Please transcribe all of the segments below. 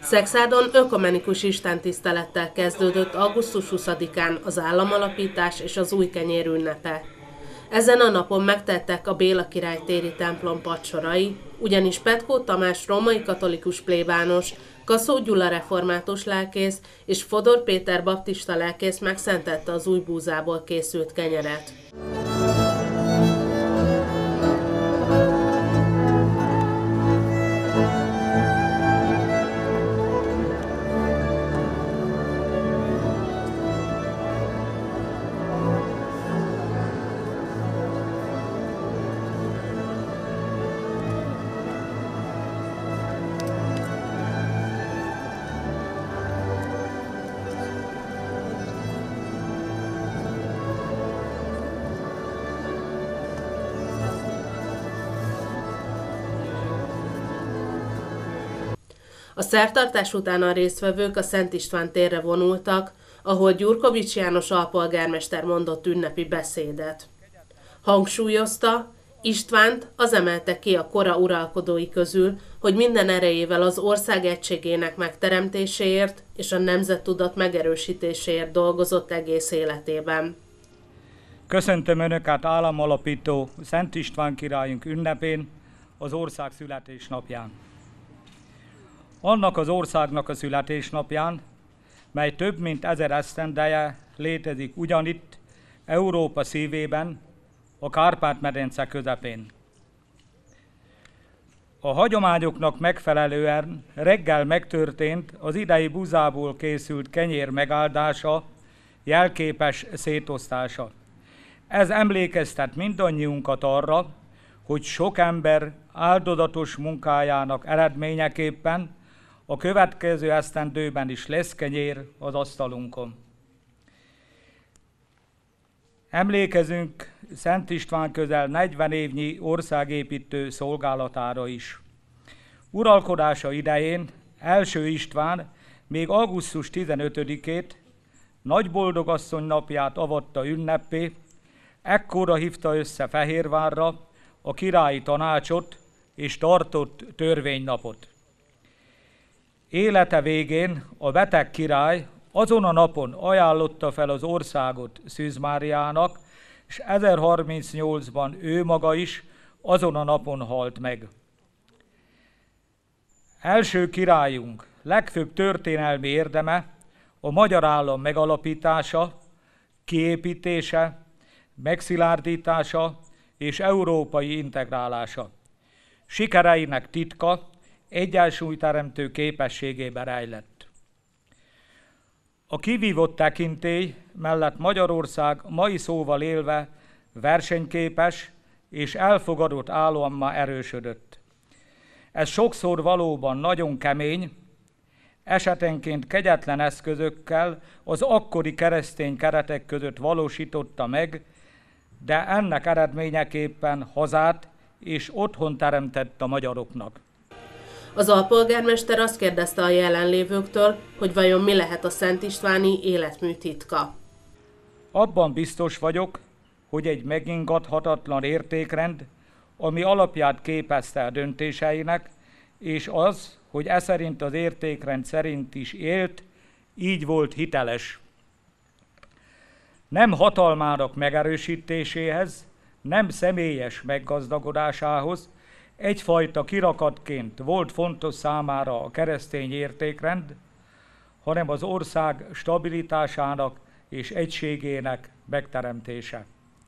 Szekszádon ökumenikus istentisztelettel kezdődött augusztus 20-án az államalapítás és az új kenyér ünnepe. Ezen a napon megtettek a Béla király téri templom padsorai, ugyanis Petkó Tamás római katolikus plébános, Kaszó Gyula református lelkész és Fodor Péter baptista lelkész megszentette az új búzából készült kenyeret. A szertartás után a résztvevők a Szent István térre vonultak, ahol Gyurkovics János alpolgármester mondott ünnepi beszédet. Hangsúlyozta, Istvánt az emelte ki a kora uralkodói közül, hogy minden erejével az ország egységének megteremtéséért és a nemzettudat megerősítéséért dolgozott egész életében. Köszöntöm Önöket államalapító Szent István királyunk ünnepén, az ország születésnapján. Annak az országnak a születésnapján, mely több mint 1000 esztendeje létezik ugyanitt, Európa szívében, a Kárpát-medence közepén. A hagyományoknak megfelelően reggel megtörtént az idei búzából készült kenyér megáldása, jelképes szétosztása. Ez emlékeztet mindannyiunkat arra, hogy sok ember áldozatos munkájának eredményeképpen a következő esztendőben is lesz kenyér az asztalunkon. Emlékezünk Szent István közel 40 évnyi országépítő szolgálatára is. Uralkodása idején első István még augusztus 15-ét, Nagyboldogasszony napját avatta ünneppé, ekkorra hívta össze Fehérvárra a királyi tanácsot és tartott törvénynapot. Élete végén a beteg király azon a napon ajánlotta fel az országot Szűz Máriának, és 1038-ban ő maga is azon a napon halt meg. Első királyunk legfőbb történelmi érdeme a magyar állam megalapítása, kiépítése, megszilárdítása és európai integrálása. Sikereinek titka egyensúlyteremtő képességében rejlett. A kivívott tekintély mellett Magyarország mai szóval élve versenyképes és elfogadott állammá erősödött. Ez sokszor valóban nagyon kemény, esetenként kegyetlen eszközökkel az akkori keresztény keretek között valósította meg, de ennek eredményeképpen hazát és otthont teremtett a magyaroknak. Az alpolgármester azt kérdezte a jelenlévőktől, hogy vajon mi lehet a Szent Istváni életmű titka. Abban biztos vagyok, hogy egy megingathatatlan értékrend, ami alapját képezte a döntéseinek, és az, hogy e szerint az értékrend szerint is élt, így volt hiteles. Nem hatalmának megerősítéséhez, nem személyes meggazdagodásához, egyfajta kirakatként volt fontos számára a keresztény értékrend, hanem az ország stabilitásának és egységének megteremtése.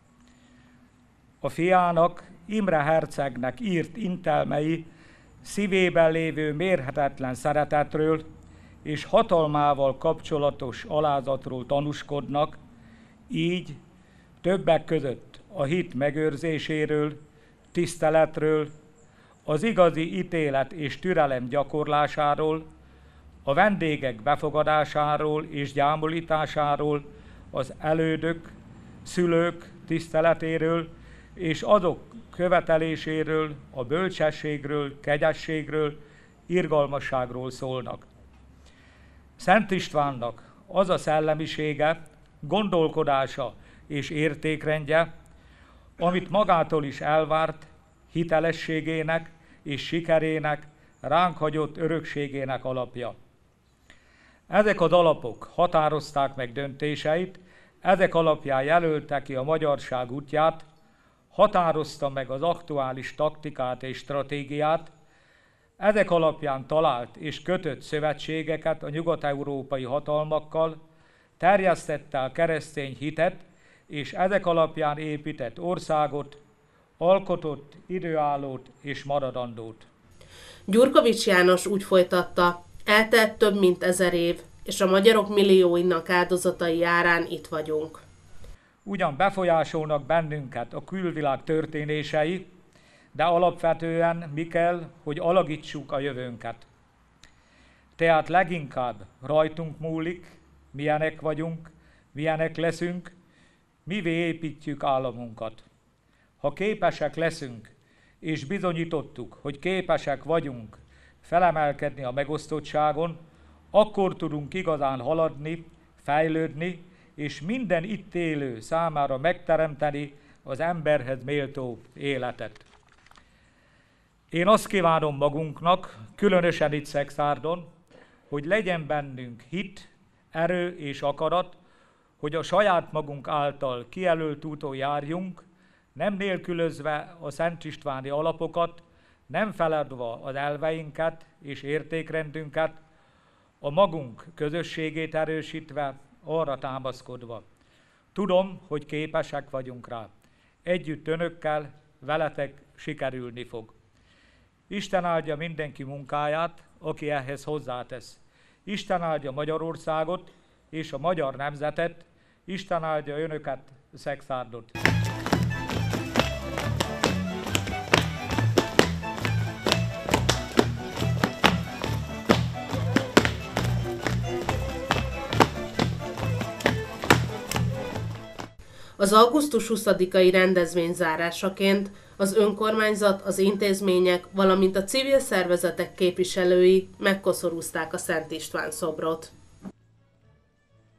A fiának, Imre hercegnek írt intelmei szívében lévő mérhetetlen szeretetről és hatalmával kapcsolatos alázatról tanúskodnak, így többek között a hit megőrzéséről, tiszteletről, az igazi ítélet és türelem gyakorlásáról, a vendégek befogadásáról és gyámolításáról, az elődök, szülők tiszteletéről és azok követeléséről, a bölcsességről, kegyességről, irgalmasságról szólnak. Szent Istvánnak az a szellemisége, gondolkodása és értékrendje, amit magától is elvárt, hitelességének és sikerének, ránk hagyott örökségének alapja. Ezek az alapok határozták meg döntéseit, ezek alapján jelölte ki a magyarság útját, határozta meg az aktuális taktikát és stratégiát, ezek alapján talált és kötött szövetségeket a nyugat-európai hatalmakkal, terjesztette a keresztény hitet, és ezek alapján épített országot, alkotott időállót és maradandót. Gyurkovics János úgy folytatta, eltelt több mint 1000 év, és a magyarok millióinak áldozatai járán itt vagyunk. Ugyan befolyásolnak bennünket a külvilág történései, de alapvetően mi kell, hogy alakítsuk a jövőnket. Tehát leginkább rajtunk múlik, milyenek vagyunk, milyenek leszünk, mivé építjük államunkat. Ha képesek leszünk, és bizonyítottuk, hogy képesek vagyunk felemelkedni a megosztottságon, akkor tudunk igazán haladni, fejlődni, és minden itt élő számára megteremteni az emberhez méltó életet. Én azt kívánom magunknak, különösen itt Szexárdon, hogy legyen bennünk hit, erő és akarat, hogy a saját magunk által kijelölt úton járjunk, nem nélkülözve a Szent Istváni alapokat, nem feladva az elveinket és értékrendünket, a magunk közösségét erősítve, arra támaszkodva. Tudom, hogy képesek vagyunk rá. Együtt önökkel, veletek sikerülni fog. Isten áldja mindenki munkáját, aki ehhez hozzátesz. Isten áldja Magyarországot és a magyar nemzetet, Isten áldja önöket, Szexárdot. Az augusztus 20-ai rendezvény zárásaként az önkormányzat, az intézmények, valamint a civil szervezetek képviselői megkoszorúzták a Szent István szobrot.